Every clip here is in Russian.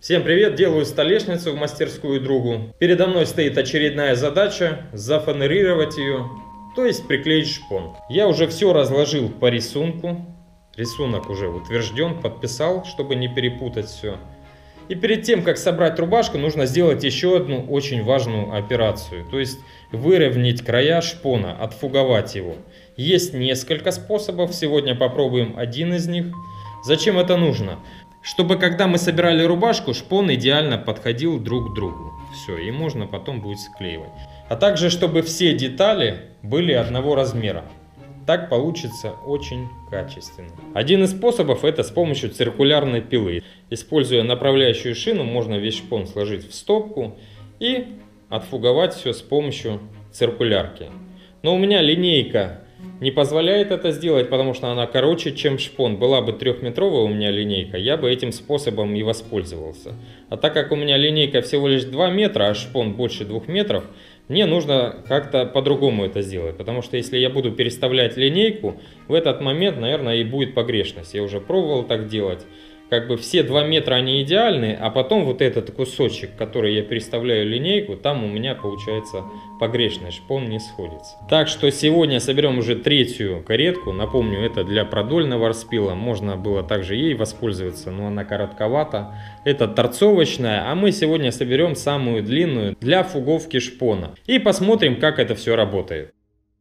Всем привет! Делаю столешницу в мастерскую другу. Передо мной стоит очередная задача — зафанерировать ее, то есть приклеить шпон. Я уже все разложил по рисунку. Рисунок уже утвержден, подписал, чтобы не перепутать все. И перед тем, как собрать рубашку, нужно сделать еще одну очень важную операцию. То есть выровнять края шпона, отфуговать его. Есть несколько способов, сегодня попробуем один из них. Зачем это нужно? Чтобы когда мы собирали рубашку, шпон идеально подходил друг к другу. Все, и можно потом будет склеивать. А также, чтобы все детали были одного размера. Так получится очень качественно. Один из способов — это с помощью циркулярной пилы. Используя направляющую шину, можно весь шпон сложить в стопку и отфуговать все с помощью циркулярки. Но у меня линейка не позволяет это сделать, потому что она короче, чем шпон. Была бы 3-метровая у меня линейка, я бы этим способом и воспользовался. А так как у меня линейка всего лишь 2 метра, а шпон больше 2 метров, мне нужно как-то по-другому это сделать. Потому что если я буду переставлять линейку, в этот момент, наверное, и будет погрешность. Я уже пробовал так делать. Как бы все 2 метра они идеальны, а потом вот этот кусочек, который я переставляю линейку, там у меня получается погрешность, шпон не сходится. Так что сегодня соберем уже третью каретку. Напомню, это для продольного распила. Можно было также ей воспользоваться, но она коротковата. Это торцовочная, а мы сегодня соберем самую длинную для фуговки шпона. И посмотрим, как это все работает.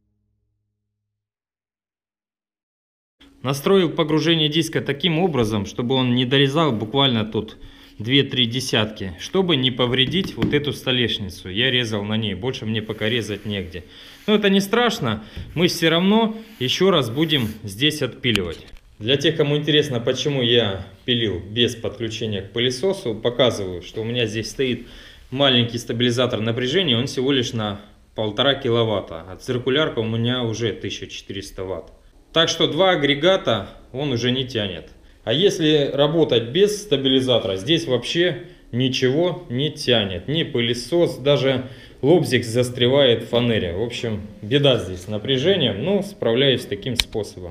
Настроил погружение диска таким образом, чтобы он не дорезал буквально тут 2-3 десятки, чтобы не повредить вот эту столешницу. Я резал на ней, больше мне пока резать негде. Но это не страшно, мы все равно еще раз будем здесь отпиливать. Для тех, кому интересно, почему я пилил без подключения к пылесосу, показываю, что у меня здесь стоит маленький стабилизатор напряжения, он всего лишь на 1,5 киловатта, а циркулярка у меня уже 1400 ватт. Так что 2 агрегата он уже не тянет. А если работать без стабилизатора, здесь вообще ничего не тянет. Ни пылесос, даже лобзик застревает в фанере. В общем, беда здесь с напряжением, но справляюсь таким способом.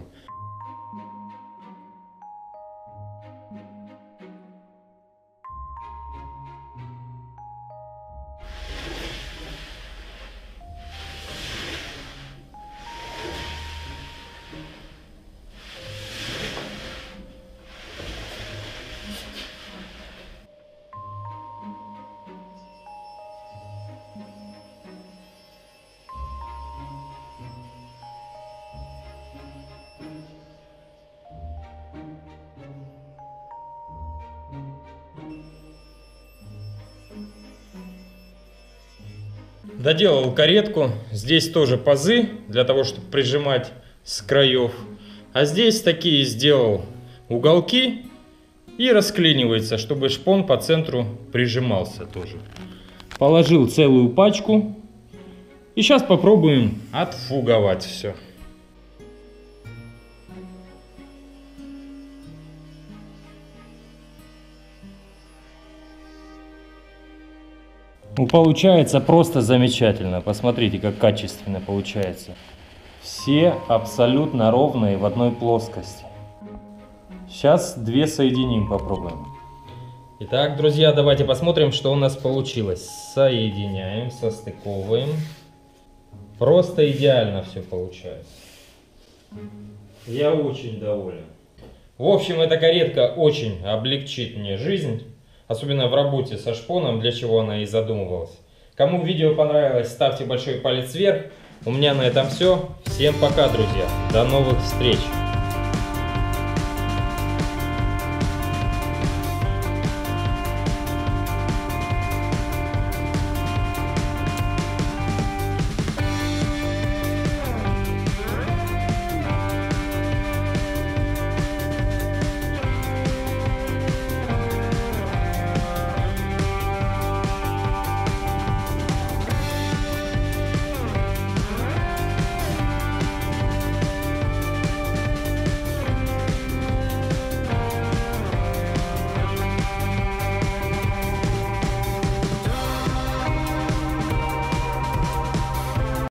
Доделал каретку. Здесь тоже пазы для того, чтобы прижимать с краев. А здесь такие сделал уголки и расклинивается, чтобы шпон по центру прижимался тоже. Положил целую пачку. И сейчас попробуем отфуговать все. Ну, получается просто замечательно. Посмотрите, как качественно получается. Все абсолютно ровные в одной плоскости. Сейчас 2 соединим, попробуем. Итак, друзья, давайте посмотрим, что у нас получилось. Соединяем, состыковываем. Просто идеально все получается. Я очень доволен. В общем, эта каретка очень облегчит мне жизнь. Особенно в работе со шпоном, для чего она и задумывалась. Кому видео понравилось, ставьте большой палец вверх. У меня на этом все. Всем пока, друзья. До новых встреч.